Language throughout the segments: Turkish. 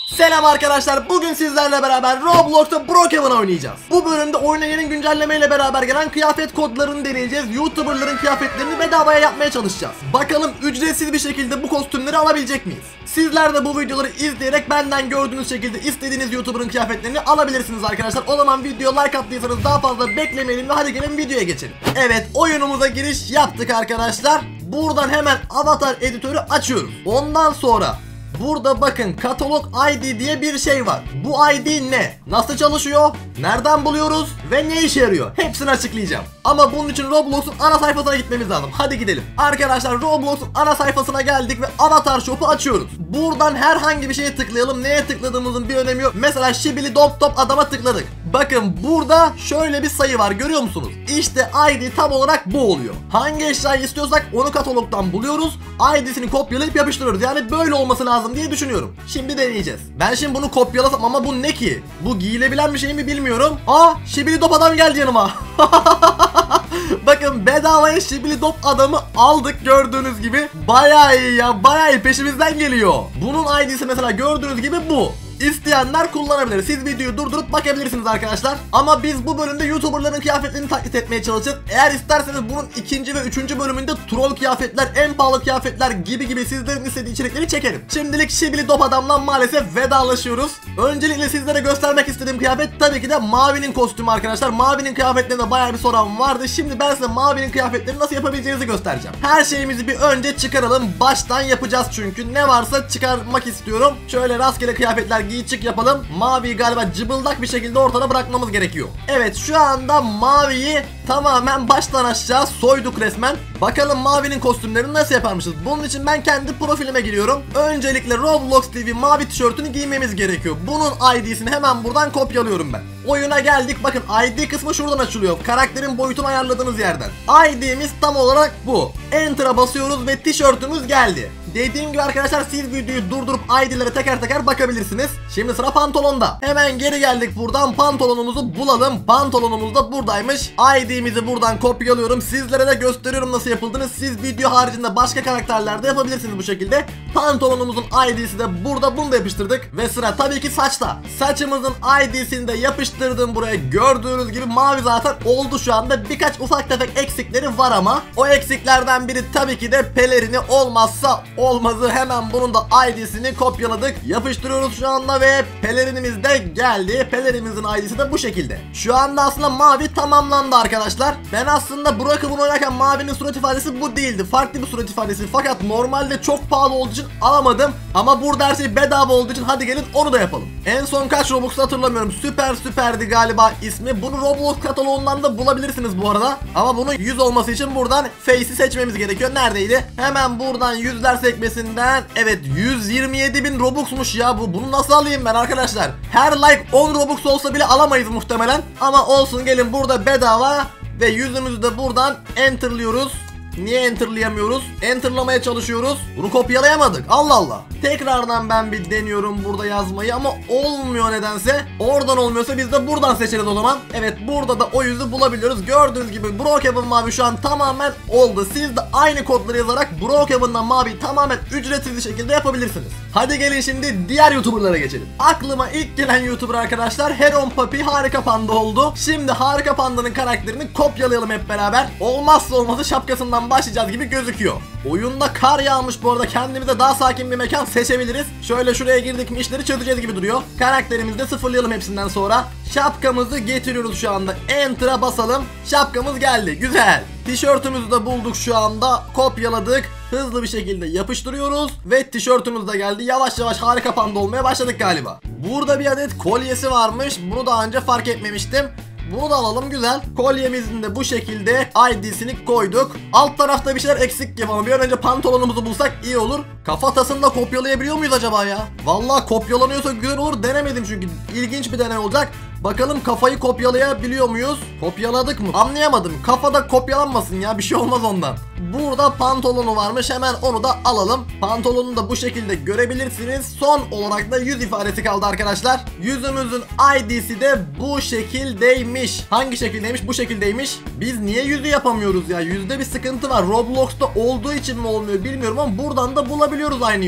Selam arkadaşlar, bugün sizlerle beraber Roblox'ta Brookhaven oynayacağız. Bu bölümde oyuna yeni güncellemeyle beraber gelen kıyafet kodlarını deneyeceğiz. YouTuber'ların kıyafetlerini bedavaya yapmaya çalışacağız. Bakalım ücretsiz bir şekilde bu kostümleri alabilecek miyiz? Sizler de bu videoları izleyerek benden gördüğünüz şekilde istediğiniz YouTuber'ın kıyafetlerini alabilirsiniz arkadaşlar. O zaman video like attıysanız daha fazla beklemeyelim ve hadi gelin videoya geçelim. Evet, oyunumuza giriş yaptık arkadaşlar. Buradan hemen avatar editörü açıyoruz. Ondan sonra burada bakın katalog ID diye bir şey var. Bu ID ne? Nasıl çalışıyor? Nereden buluyoruz? Ve ne işe yarıyor? Hepsini açıklayacağım. Ama bunun için Roblox'un ana sayfasına gitmemiz lazım. Hadi gidelim. Arkadaşlar Roblox'un ana sayfasına geldik ve Avatar Shop'u açıyoruz. Buradan herhangi bir şeye tıklayalım. Neye tıkladığımızın bir önemi yok. Mesela Şibili Dop Top adama tıkladık. Bakın burada şöyle bir sayı var, görüyor musunuz? İşte ID tam olarak bu oluyor. Hangi eşyayı istiyorsak onu katalogdan buluyoruz. ID'sini kopyalayıp yapıştırıyoruz. Yani böyle olması lazım diye düşünüyorum. Şimdi deneyeceğiz. Ben şimdi bunu kopyalasam ama bu ne ki? Bu giyilebilen bir şey mi bilmiyorum. Şibili Dop adam geldi yanıma. Bakın bedavaya Şibili Dop adamı aldık gördüğünüz gibi. Bayağı iyi ya, bayağı iyi, peşimizden geliyor. Bunun ID'si mesela gördüğünüz gibi bu. İsteyenler kullanabilir. Siz videoyu durdurup bakabilirsiniz arkadaşlar. Ama biz bu bölümde YouTuber'ların kıyafetlerini taklit etmeye çalışacağız. Eğer isterseniz bunun ikinci ve üçüncü bölümünde troll kıyafetler, en pahalı kıyafetler gibi sizlerin istediği içerikleri çekerim. Şimdilik Şibili Dop adamdan maalesef vedalaşıyoruz. Öncelikle sizlere göstermek istediğim kıyafet tabii ki de Mavi'nin kostümü arkadaşlar. Mavi'nin kıyafetlerinde bayağı bir soran vardı. Şimdi ben size Mavi'nin kıyafetlerini nasıl yapabileceğinizi göstereceğim. Her şeyimizi bir önce çıkaralım. Baştan yapacağız çünkü. Ne varsa çıkarmak istiyorum. Şöyle rastgele kıyafetler giy çık yapalım. Mavi'yi galiba cıbıldak bir şekilde ortada bırakmamız gerekiyor. Evet, şu anda Mavi'yi tamamen baştan aşağı soyduk resmen. Bakalım Mavi'nin kostümlerini nasıl yaparmışız. Bunun için ben kendi profilime giriyorum. Öncelikle Roblox TV Mavi tişörtünü giymemiz gerekiyor. Bunun ID'sini hemen buradan kopyalıyorum ben. Oyuna geldik. Bakın ID kısmı şuradan açılıyor. Karakterin boyutunu ayarladığınız yerden. ID'miz tam olarak bu. Enter'a basıyoruz ve tişörtümüz geldi. Dediğim gibi arkadaşlar siz videoyu durdurup ID'lere teker teker bakabilirsiniz. Şimdi sıra pantolonda. Hemen geri geldik, buradan pantolonumuzu bulalım. Pantolonumuz da buradaymış. ID'mizi buradan kopyalıyorum. Sizlere de gösteriyorum nasıl yapıldığını. Siz video haricinde başka karakterlerde yapabilirsiniz bu şekilde. Pantolonumuzun ID'si de burada, bunu da yapıştırdık. Ve sıra tabii ki saçta. Saçımızın ID'sini de yapıştırdım buraya. Gördüğünüz gibi mavi zaten oldu şu anda. Birkaç ufak tefek eksikleri var ama o eksiklerden biri tabii ki de pelerini, olmazsa olmazı. Hemen bunun da ID'sini kopyaladık. Yapıştırıyoruz şu anda ve pelerinimiz de geldi. Pelerinimizin ID'si de bu şekilde. Şu anda aslında mavi tamamlandı arkadaşlar. Ben aslında Brookhaven oynarken mavinin surat ifadesi bu değildi. Farklı bir surat ifadesi. Fakat normalde çok pahalı olduğu için alamadım. Ama burada her şey bedava olduğu için hadi gelin onu da yapalım. En son kaç Robux'u hatırlamıyorum. Süperdi galiba ismi. Bunu Roblox kataloğundan da bulabilirsiniz bu arada. Ama bunun 100 olması için buradan Face'i seçmemiz gerekiyor. Neredeydi? Hemen buradan yüzler sekmesinden. Evet, 127.000 Robux'muş ya bu. Bunu nasıl alayım ben arkadaşlar? Her like 10 Robux olsa bile alamayız muhtemelen. Ama olsun, gelin burada bedava. Ve yüzümüzü de buradan enterlıyoruz. Niye enterlayamıyoruz? Enterlamaya çalışıyoruz. Bunu kopyalayamadık. Allah Allah. Tekrardan ben bir deniyorum burada yazmayı ama olmuyor nedense. Oradan olmuyorsa biz de buradan seçeriz o zaman. Evet, burada da o yüzü bulabiliyoruz. Gördüğünüz gibi Brookhaven Mavi şu an tamamen oldu. Siz de aynı kodları yazarak Brookhaven'dan Mavi tamamen ücretsiz bir şekilde yapabilirsiniz. Hadi gelin şimdi diğer YouTuber'lara geçelim. Aklıma ilk gelen YouTuber arkadaşlar Heron Papi Harika Panda oldu. Şimdi Harika Panda'nın karakterini kopyalayalım hep beraber. Olmazsa olmazı şapkasından başlayacağız gibi gözüküyor. Oyunda kar yağmış bu arada, kendimize daha sakin bir mekan seçebiliriz. Şöyle şuraya girdik mi işleri çözeceğiz gibi duruyor. Karakterimizi de sıfırlayalım hepsinden sonra. Şapkamızı getiriyoruz şu anda. Enter'a basalım. Şapkamız geldi. Güzel. Tişörtümüzü de bulduk şu anda. Kopyaladık. Hızlı bir şekilde yapıştırıyoruz. Ve tişörtümüz de geldi. Yavaş yavaş Harika Panda olmaya başladık galiba. Burada bir adet kolyesi varmış. Bunu daha önce fark etmemiştim. Bunu da alalım, güzel. Kolyemizin de bu şekilde ID'sini koyduk. Alt tarafta bir şeyler eksik gibi ama bir an önce pantolonumuzu bulsak iyi olur. Kafatasını da kopyalayabiliyor muyuz acaba ya? Vallahi kopyalanıyorsa güzel olur, denemedim çünkü. İlginç bir deney olacak. Bakalım kafayı kopyalayabiliyor muyuz? Kopyaladık mı? Anlayamadım. Kafada kopyalanmasın ya, bir şey olmaz ondan. Burada pantolonu varmış, hemen onu da alalım. Pantolonu da bu şekilde görebilirsiniz. Son olarak da yüz ifadesi kaldı arkadaşlar. Yüzümüzün ID'si de bu şekildeymiş. Hangi şekildeymiş? Bu şekildeymiş. Biz niye yüzü yapamıyoruz ya? Yüzde bir sıkıntı var. Roblox'ta olduğu için mi olmuyor bilmiyorum ama buradan da bulabiliyoruz aynı yüzü.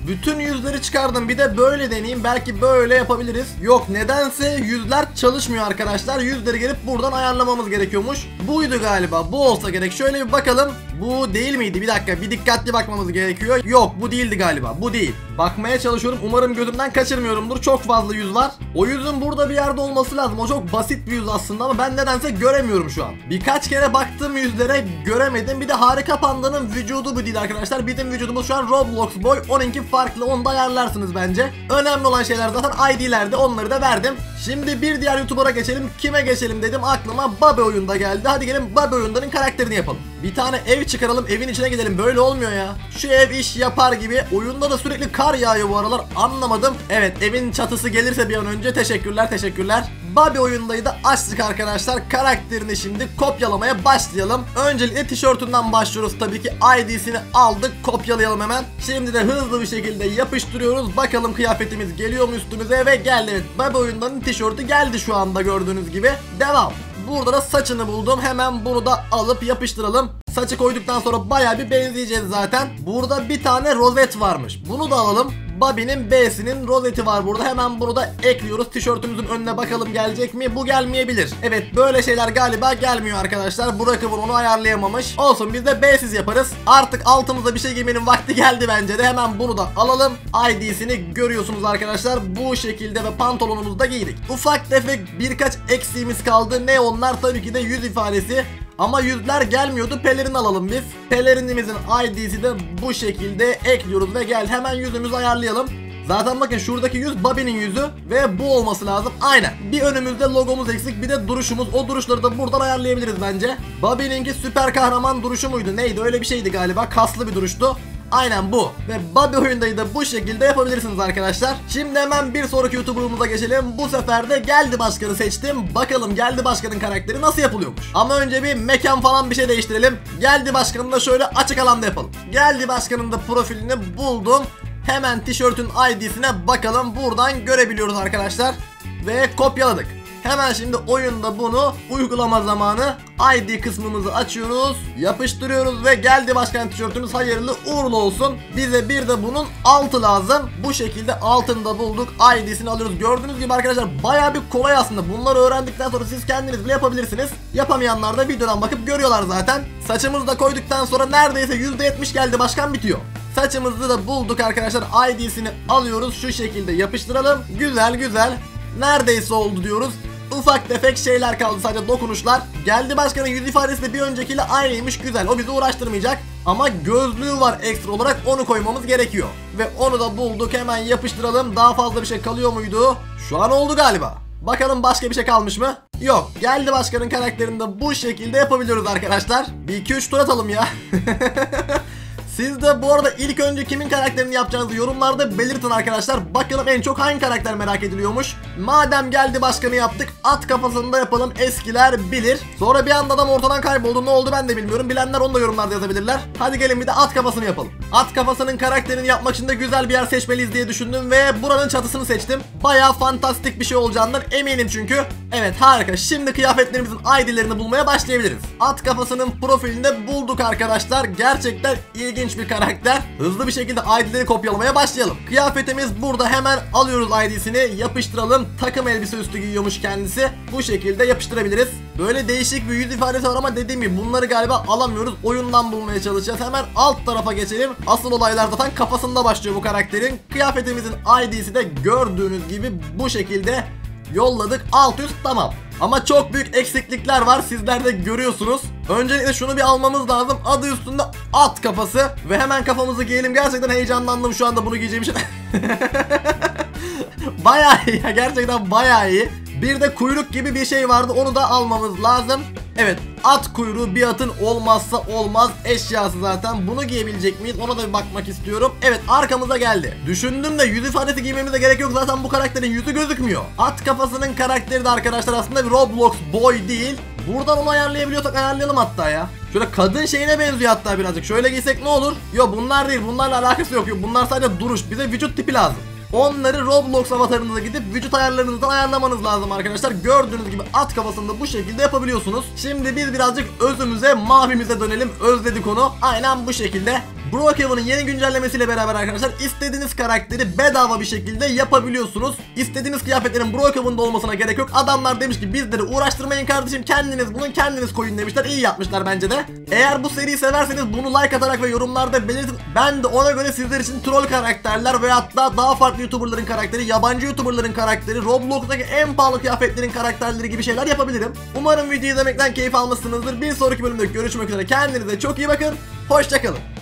Bütün yüzleri çıkardım. Bir de böyle deneyeyim. Belki böyle yapabiliriz. Yok, nedense yüzler çalışmıyor arkadaşlar. Yüzleri gelip buradan ayarlamamız gerekiyormuş. Buydu galiba. Bu olsa gerek. Şöyle bir bakalım. Bu değil miydi? Bir dakika. Bir dikkatli bakmamız gerekiyor. Yok, bu değildi galiba. Bu değil. Bakmaya çalışıyorum. Umarım gözümden kaçırmıyorumdur. Çok fazla yüz var. O yüzün burada bir yerde olması lazım. O çok basit bir yüz aslında ama ben nedense göremiyorum şu an. Birkaç kere baktım yüzlere, göremedim. Bir de Harika Panda'nın vücudu bu değil arkadaşlar. Bizim vücudumuz şu an Roblox Boy. Onunki farklı. Onu da ayarlarsınız bence. Önemli olan şeyler zaten ID'lerde. Onları da verdim. Şimdi bir diğer YouTuber'a geçelim. Kime geçelim dedim. Aklıma Bobby oyunda geldi. Hadi gelin Bobby oyundanın karakterini yapalım. Bir tane ev çıkaralım. Evin içine gidelim. Böyle olmuyor ya. Şu ev iş yapar gibi. Oyunda da sürekli kar yağıyor bu aralar. Anlamadım. Evet, evin çatısı gelirse bir an önce teşekkürler. Bobby oyundayı da açtık arkadaşlar. Karakterini şimdi kopyalamaya başlayalım. Öncelikle tişörtünden başlıyoruz tabii ki. ID'sini aldık. Kopyalayalım hemen. Şimdi de hızlı bir şekilde yapıştırıyoruz. Bakalım kıyafetimiz geliyor mu üstümüze, ve geldi. Evet, Bobby oyundanın tişörtü geldi şu anda gördüğünüz gibi. Devam. Burada da saçını buldum. Hemen bunu da alıp yapıştıralım. Saçı koyduktan sonra bayağı bir benzeyeceğiz zaten. Burada bir tane rozet varmış. Bunu da alalım. Bobby'nin B'sinin rozeti var burada. Hemen bunu da ekliyoruz. Tişörtümüzün önüne bakalım gelecek mi? Bu gelmeyebilir. Evet, böyle şeyler galiba gelmiyor arkadaşlar. Burak'ın onu ayarlayamamış. Olsun, biz de B'siz yaparız. Artık altımıza bir şey giymenin vakti geldi bence de. Hemen bunu da alalım. ID'sini görüyorsunuz arkadaşlar. Bu şekilde ve pantolonumuzu da giydik. Ufak tefek birkaç eksiğimiz kaldı. Ne onlar? Tabii ki de yüz ifadesi. Ama yüzler gelmiyordu. Pelerin alalım biz. Pelerinimizin ID'si de bu şekilde ekliyoruz ve gel. Hemen yüzümüzü ayarlayalım. Zaten bakın şuradaki yüz Bobby'nin yüzü ve bu olması lazım. Aynen. Bir önümüzde logomuz eksik, bir de duruşumuz. O duruşları da buradan ayarlayabiliriz bence. Bobby'ninki süper kahraman duruşu muydu? Neydi? Öyle bir şeydi galiba. Kaslı bir duruştu. Aynen bu. Ve Bobby oyundayı da bu şekilde yapabilirsiniz arkadaşlar. Şimdi hemen bir sonraki YouTuber'ımıza geçelim. Bu sefer de Geldi Başkan'ı seçtim. Bakalım Geldi Başkan'ın karakteri nasıl yapılıyormuş. Ama önce bir mekan falan bir şey değiştirelim. Geldi Başkan'ı da şöyle açık alanda yapalım. Geldi Başkan'ın da profilini buldum. Hemen tişörtün ID'sine bakalım. Buradan görebiliyoruz arkadaşlar. Ve kopyaladık. Hemen şimdi oyunda bunu uygulama zamanı. ID kısmımızı açıyoruz, yapıştırıyoruz ve Geldi Başkan tişörtümüz hayırlı uğurlu olsun. Bize bir de bunun altı lazım. Bu şekilde altını da bulduk. ID'sini alıyoruz. Gördüğünüz gibi arkadaşlar bayağı bir kolay aslında. Bunları öğrendikten sonra siz kendiniz bile yapabilirsiniz. Yapamayanlar da videodan bakıp görüyorlar zaten. Saçımızı da koyduktan sonra neredeyse %70 Geldi Başkan bitiyor. Saçımızı da bulduk arkadaşlar. ID'sini alıyoruz. Şu şekilde yapıştıralım. Güzel. Neredeyse oldu diyoruz. Ufak tefek şeyler kaldı, sadece dokunuşlar. Geldi Başkan'ın yüz ifadesi de bir öncekiyle aynıymış, güzel. O bizi uğraştırmayacak. Ama gözlüğü var ekstra olarak, onu koymamız gerekiyor. Ve onu da bulduk, hemen yapıştıralım. Daha fazla bir şey kalıyor muydu? Şu an oldu galiba. Bakalım başka bir şey kalmış mı? Yok. Geldi Başkan'ın karakterini de bu şekilde yapabiliyoruz arkadaşlar. Bir 2-3 tur atalım ya. Siz de bu arada ilk önce kimin karakterini yapacağınızı yorumlarda belirtin arkadaşlar. Bakalım en çok hangi karakter merak ediliyormuş. Madem Geldi Başkanı yaptık, at kafasını da yapalım, eskiler bilir. Sonra bir anda adam ortadan kayboldu, ne oldu ben de bilmiyorum. Bilenler onu da yorumlarda yazabilirler. Hadi gelin bir de at kafasını yapalım. At kafasının karakterini yapmak için de güzel bir yer seçmeliyiz diye düşündüm ve buranın çatısını seçtim. Bayağı fantastik bir şey olacağından eminim çünkü. Evet, harika. Şimdi kıyafetlerimizin ID'lerini bulmaya başlayabiliriz. At kafasının profilini bulduk arkadaşlar. Gerçekten ilginç bir karakter. Hızlı bir şekilde ID'leri kopyalamaya başlayalım. Kıyafetimiz burada, hemen alıyoruz ID'sini, yapıştıralım. Takım elbise üstü giyiyormuş kendisi. Bu şekilde yapıştırabiliriz. Böyle değişik bir yüz ifadesi var ama dediğim gibi bunları galiba alamıyoruz. Oyundan bulmaya çalışacağız. Hemen alt tarafa geçelim. Asıl olaylar zaten kafasında başlıyor bu karakterin. Kıyafetimizin ID'si de gördüğünüz gibi bu şekilde yolladık. Alt üst tamam. Ama çok büyük eksiklikler var, sizler de görüyorsunuz. Öncelikle şunu bir almamız lazım. Adı üstünde at kafası. Ve hemen kafamızı giyelim. Gerçekten heyecanlandım şu anda bunu giyeceğim için. Bayağı iyi ya, gerçekten bayağı iyi. Bir de kuyruk gibi bir şey vardı, onu da almamız lazım. Evet, at kuyruğu bir atın olmazsa olmaz eşyası zaten. Bunu giyebilecek miyiz? Ona da bir bakmak istiyorum. Evet, arkamıza geldi. Düşündüm de yüz ifadesi giymemize gerek yok. Zaten bu karakterin yüzü gözükmüyor. At kafasının karakteri de arkadaşlar aslında bir Roblox boy değil. Buradan onu ayarlayabiliyorsak ayarlayalım hatta ya. Şöyle kadın şeyine benziyor hatta birazcık. Şöyle giysek ne olur? Yok, bunlar değil. Bunlarla alakası yok. Bunlar sadece duruş. Bize vücut tipi lazım. Onları Roblox avatarınıza gidip vücut ayarlarınızdan ayarlamanız lazım arkadaşlar. Gördüğünüz gibi at kafasında bu şekilde yapabiliyorsunuz. Şimdi biz birazcık özümüze, mavimize dönelim. Özledik onu. Aynen bu şekilde. Brookhaven'ın yeni güncellemesiyle beraber arkadaşlar istediğiniz karakteri bedava bir şekilde yapabiliyorsunuz. İstediğiniz kıyafetlerin Brookhaven'da olmasına gerek yok. Adamlar demiş ki bizleri uğraştırmayın kardeşim, kendiniz bulun, kendiniz koyun demişler. İyi yapmışlar bence de. Eğer bu seriyi severseniz bunu like atarak ve yorumlarda belirtin. Ben de ona göre sizler için troll karakterler ve hatta daha farklı YouTuber'ların karakteri, yabancı YouTuber'ların karakteri, Roblox'taki en pahalı kıyafetlerin karakterleri gibi şeyler yapabilirim. Umarım videoyu izlemekten keyif almışsınızdır. Bir sonraki bölümde görüşmek üzere. Kendinize çok iyi bakın. Hoşçakalın.